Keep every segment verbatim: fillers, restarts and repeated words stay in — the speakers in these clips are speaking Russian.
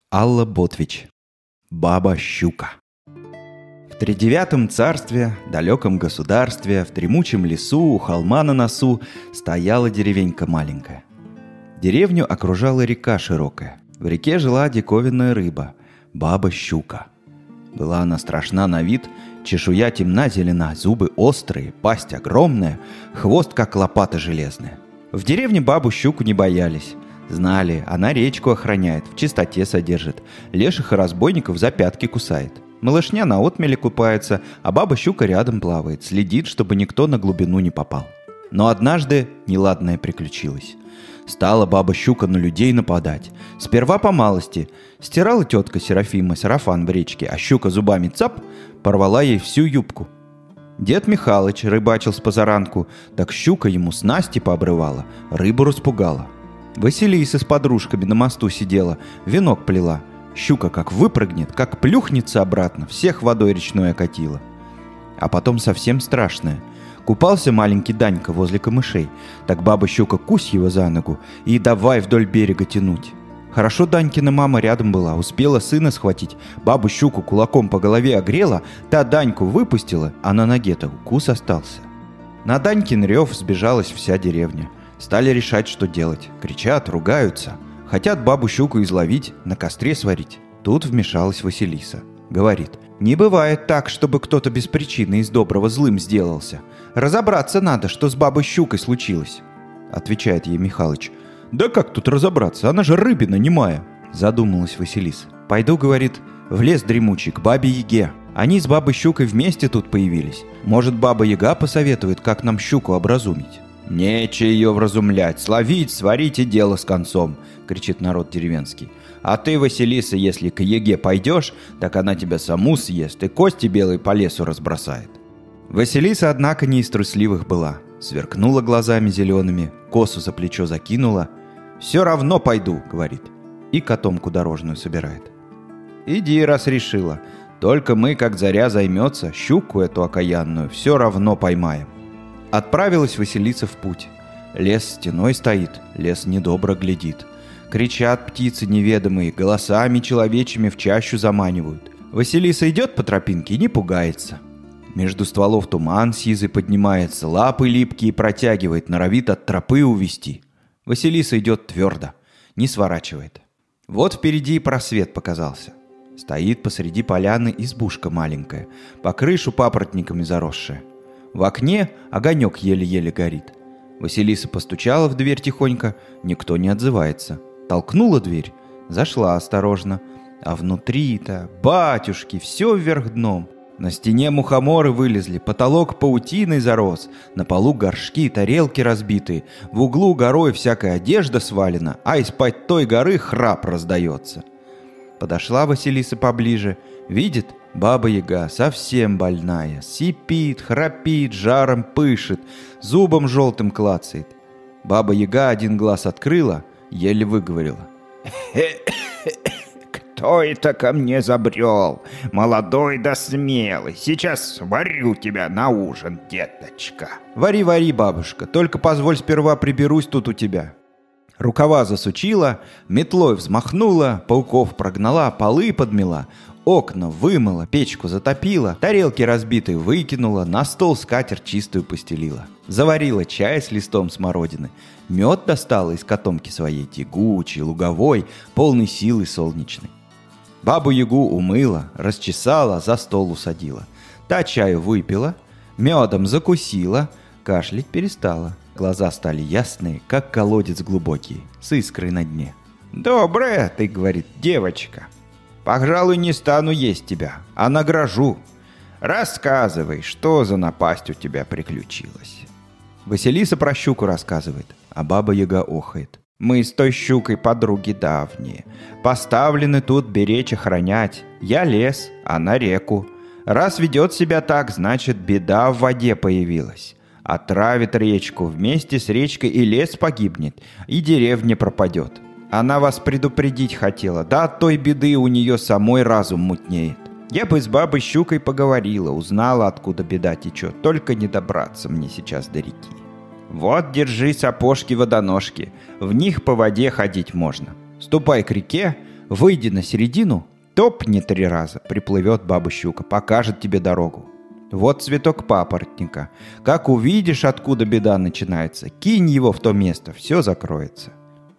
Алла Ботвич. Баба-щука. В тридевятом царстве, далеком государстве, в дремучем лесу, у холма на носу, стояла деревенька маленькая. Деревню окружала река широкая. В реке жила диковинная рыба – баба-щука. Была она страшна на вид, чешуя темна-зелена, зубы острые, пасть огромная, хвост как лопата железная. В деревне бабу-щуку не боялись. Знали, она речку охраняет, в чистоте содержит, леших и разбойников за пятки кусает. Малышня на отмеле купается, а баба-щука рядом плавает, следит, чтобы никто на глубину не попал. Но однажды неладное приключилось. Стала баба-щука на людей нападать. Сперва по малости. Стирала тетка Серафима сарафан в речке, а щука зубами цап, порвала ей всю юбку. Дед Михалыч рыбачил с позаранку, так щука ему снасти пообрывала, рыбу распугала. Василиса с подружками на мосту сидела, венок плела. Щука как выпрыгнет, как плюхнется обратно, всех водой речной окатила. А потом совсем страшное. Купался маленький Данька возле камышей, так баба-щука кусь его за ногу и давай вдоль берега тянуть. Хорошо Данькина мама рядом была, успела сына схватить, бабу-щуку кулаком по голове огрела, та Даньку выпустила, а на ноге-то укус остался. На Данькин рев сбежалась вся деревня. Стали решать, что делать. Кричат, ругаются. Хотят бабу-щуку изловить, на костре сварить. Тут вмешалась Василиса. Говорит: не бывает так, чтобы кто-то без причины из доброго злым сделался. Разобраться надо, что с бабой-щукой случилось. Отвечает ей Михалыч: да как тут разобраться, она же рыбина немая. Задумалась Василиса. Пойду, говорит, в лес дремучий, к бабе-яге. Они с бабой-щукой вместе тут появились. Может, баба-яга посоветует, как нам щуку образумить. «Нече ее вразумлять, словить, сварить и дело с концом», — кричит народ деревенский. «А ты, Василиса, если к яге пойдешь, так она тебя саму съест и кости белые по лесу разбросает». Василиса, однако, не из трусливых была. Сверкнула глазами зелеными, косу за плечо закинула. «Все равно пойду», — говорит, и котомку дорожную собирает. «Иди, раз решила. Только мы, как заря займется, щуку эту окаянную все равно поймаем». Отправилась Василиса в путь. Лес стеной стоит, лес недобро глядит. Кричат птицы неведомые, голосами человечьими в чащу заманивают. Василиса идет по тропинке и не пугается. Между стволов туман сизый поднимается, лапы липкие протягивает, норовит от тропы увести. Василиса идет твердо, не сворачивает. Вот впереди просвет показался. Стоит посреди поляны избушка маленькая, по крышу папоротниками заросшая. В окне огонек еле-еле горит. Василиса постучала в дверь тихонько, никто не отзывается. Толкнула дверь, зашла осторожно. А внутри-то, батюшки, все вверх дном. На стене мухоморы вылезли, потолок паутиной зарос, на полу горшки, тарелки разбитые, в углу горой всякая одежда свалена, а из-под той горы храп раздается. Подошла Василиса поближе, видит, баба-яга совсем больная, сипит, храпит, жаром пышет, зубом желтым клацает. Баба-яга один глаз открыла, еле выговорила: «Кто это ко мне забрел? Молодой да смелый, сейчас варю тебя на ужин, деточка». «Вари, вари, бабушка, только позволь сперва приберусь тут у тебя». Рукава засучила, метлой взмахнула, пауков прогнала, полы подмела, окна вымыла, печку затопила, тарелки разбитые выкинула, на стол скатерть чистую постелила. Заварила чай с листом смородины, мед достала из котомки своей, тягучий, луговой, полный силы солнечной. Бабу-ягу умыла, расчесала, за стол усадила. Та чаю выпила, медом закусила, кашлять перестала. Глаза стали ясные, как колодец глубокий, с искрой на дне. «Добрая ты, — говорит, — девочка. Пожалуй, не стану есть тебя, а награжу. Рассказывай, что за напасть у тебя приключилась». Василиса про щуку рассказывает, а баба-яга охает. «Мы с той щукой подруги давние. Поставлены тут беречь охранять. Я лес, она реку. Раз ведет себя так, значит, беда в воде появилась. Отравит речку, вместе с речкой и лес погибнет, и деревня пропадет. Она вас предупредить хотела, да от той беды у нее самой разум мутнеет. Я бы с бабой-щукой поговорила, узнала, откуда беда течет, только не добраться мне сейчас до реки. Вот, держи сапожки-водоножки, в них по воде ходить можно. Ступай к реке, Выйди на середину, топни три раза, приплывет баба-щука, покажет тебе дорогу. Вот цветок папоротника. Как увидишь, откуда беда начинается, кинь его в то место, все закроется.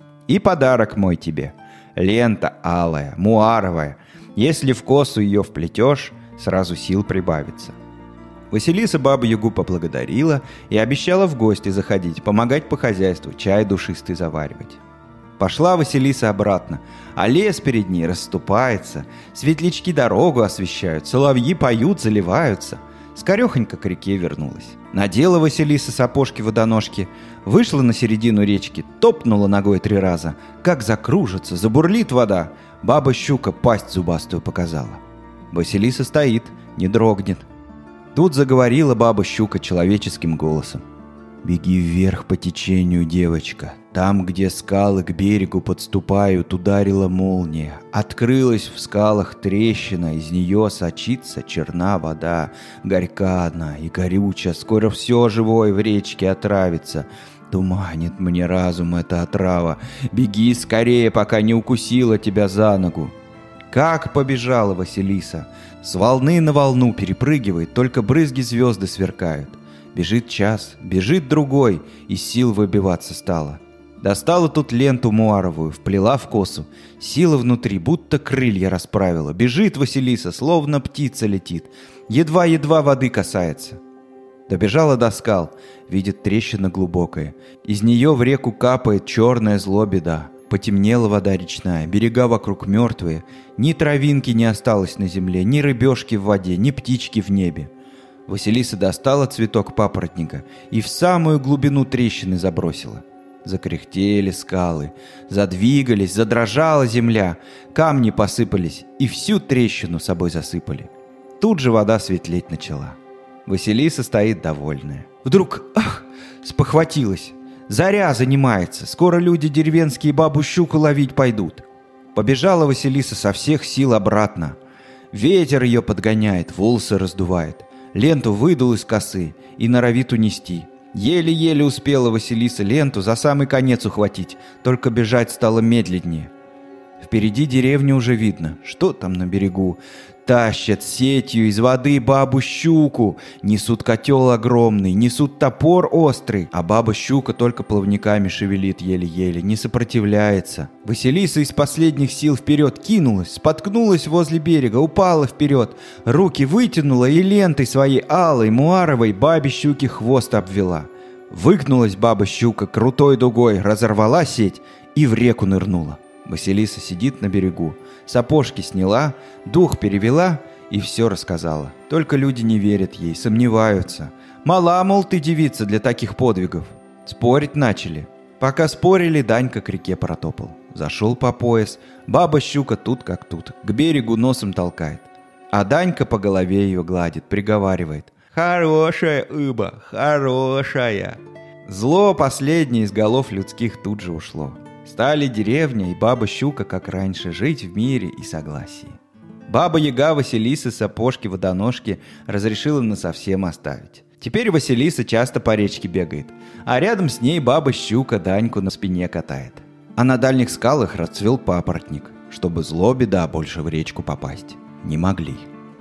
И подарок мой тебе. Лента алая, муаровая. Если в косу ее вплетешь, сразу сил прибавится. Василиса бабу-ягу поблагодарила и обещала в гости заходить, помогать по хозяйству, чай душистый заваривать. Пошла Василиса обратно, а лес перед ней расступается, светлячки дорогу освещают, соловьи поют, заливаются. Скорехонько к реке вернулась. Надела Василиса сапожки-водоножки, вышла на середину речки, топнула ногой три раза. Как закружится, забурлит вода, баба-щука пасть зубастую показала. Василиса стоит, не дрогнет. Тут заговорила баба-щука человеческим голосом. «Беги вверх по течению, девочка. Там, где скалы к берегу подступают, ударила молния. Открылась в скалах трещина, из нее сочится черна вода. Горька она и горюча, скоро все живое в речке отравится. Туманит мне разум эта отрава. Беги скорее, пока не укусила тебя за ногу». Как побежала Василиса! С волны на волну перепрыгивает, только брызги звезды сверкают. Бежит час, бежит другой, и сил выбиваться стала. Достала тут ленту муаровую, вплела в косу. Сила внутри, будто крылья расправила. Бежит Василиса, словно птица летит. Едва-едва воды касается. Добежала до скал, видит трещина глубокая. Из нее в реку капает черная зло беда. Потемнела вода речная, берега вокруг мертвые. Ни травинки не осталось на земле, ни рыбешки в воде, ни птички в небе. Василиса достала цветок папоротника и в самую глубину трещины забросила. Закряхтели скалы, задвигались, задрожала земля, камни посыпались и всю трещину собой засыпали. Тут же вода светлеть начала. Василиса стоит довольная. Вдруг, ах, спохватилась. Заря занимается, скоро люди деревенские бабу-щуку ловить пойдут. Побежала Василиса со всех сил обратно. Ветер ее подгоняет, волосы раздувает. Ленту выдул из косы и норовит унести. Еле-еле успела Василиса ленту за самый конец ухватить, только бежать стало медленнее. Впереди деревню уже видно, что там на берегу. Тащат сетью из воды бабу-щуку, несут котел огромный, несут топор острый, а баба-щука только плавниками шевелит еле-еле, не сопротивляется. Василиса из последних сил вперед кинулась, споткнулась возле берега, упала вперед, руки вытянула и лентой своей алой, муаровой бабе-щуке хвост обвела. Выгнулась баба-щука крутой дугой, разорвала сеть и в реку нырнула. Василиса сидит на берегу, сапожки сняла, дух перевела и все рассказала. Только люди не верят ей, сомневаются. Мала, мол, ты девица для таких подвигов. Спорить начали. Пока спорили, Данька к реке протопал. Зашел по пояс, баба-щука тут как тут, к берегу носом толкает. А Данька по голове ее гладит, приговаривает. «Хорошая ыба, хорошая!» Зло последнее из голов людских тут же ушло. Стали деревня и баба-щука, как раньше, жить в мире и согласии. Баба-яга Василисы сапожки-водоножки разрешила насовсем оставить. Теперь Василиса часто по речке бегает, а рядом с ней баба-щука Даньку на спине катает. А на дальних скалах расцвел папоротник, чтобы зло беда больше в речку попасть не могли.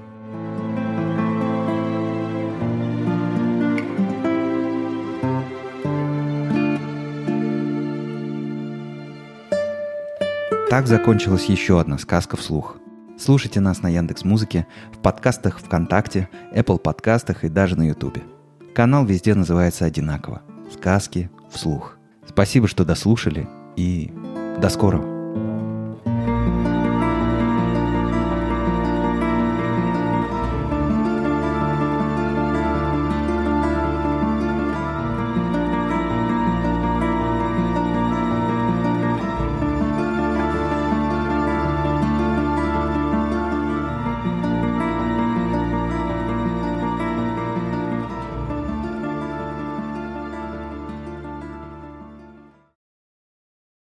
Так закончилась еще одна сказка вслух. Слушайте нас на Яндекс.Музыке, в подкастах ВКонтакте, Apple подкастах и даже на Ютубе. Канал везде называется одинаково – «Сказки вслух». Спасибо, что дослушали, и до скорого!